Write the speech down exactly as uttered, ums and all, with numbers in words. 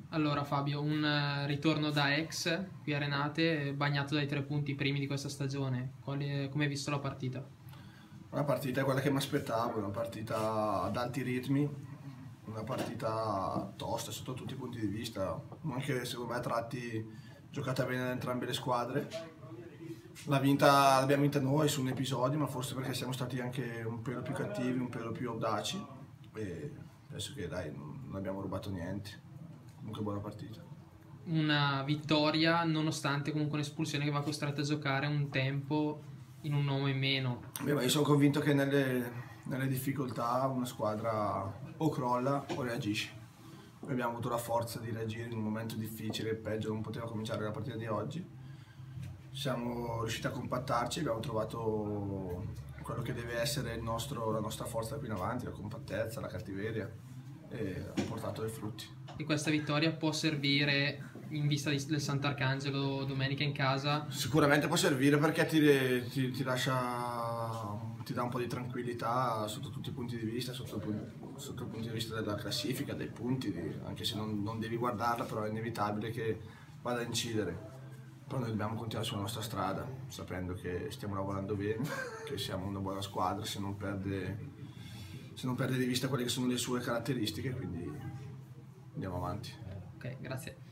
Allora Fabio, un eh, ritorno da ex qui a Renate, bagnato dai tre punti primi di questa stagione. Quale- come hai visto la partita? Una partita è quella che mi aspettavo, una partita ad alti ritmi, una partita tosta sotto tutti i punti di vista, anche secondo me a tratti giocata bene da entrambe le squadre. La vinta l'abbiamo vinta noi su un episodio, ma forse perché siamo stati anche un pelo più cattivi, un pelo più audaci e penso che dai, non abbiamo rubato niente. Comunque buona partita. Una vittoria nonostante comunque un'espulsione che va costretto a giocare un tempo in un uomo in meno. Beh, ma io sono convinto che nelle, nelle difficoltà una squadra o crolla o reagisce. Noi abbiamo avuto la forza di reagire in un momento difficile, peggio non poteva cominciare la partita di oggi. Siamo riusciti a compattarci, abbiamo trovato quello che deve essere il nostro, la nostra forza qui in avanti, la compattezza, la cattiveria, e ha portato dei frutti. E questa vittoria può servire in vista di- del Sant'Arcangelo domenica in casa. Sicuramente può servire perché ti, ti- ti lascia, ti dà un po' di tranquillità sotto tutti i punti di vista, sotto il, pun- sotto il punto di vista della classifica, dei punti, di- anche se non, non devi guardarla, però è inevitabile che vada a incidere. Però noi dobbiamo continuare sulla nostra strada, sapendo che stiamo lavorando bene, che siamo una buona squadra, se non perde, se non perde di vista quelle che sono le sue caratteristiche, quindi andiamo avanti. Ok, grazie.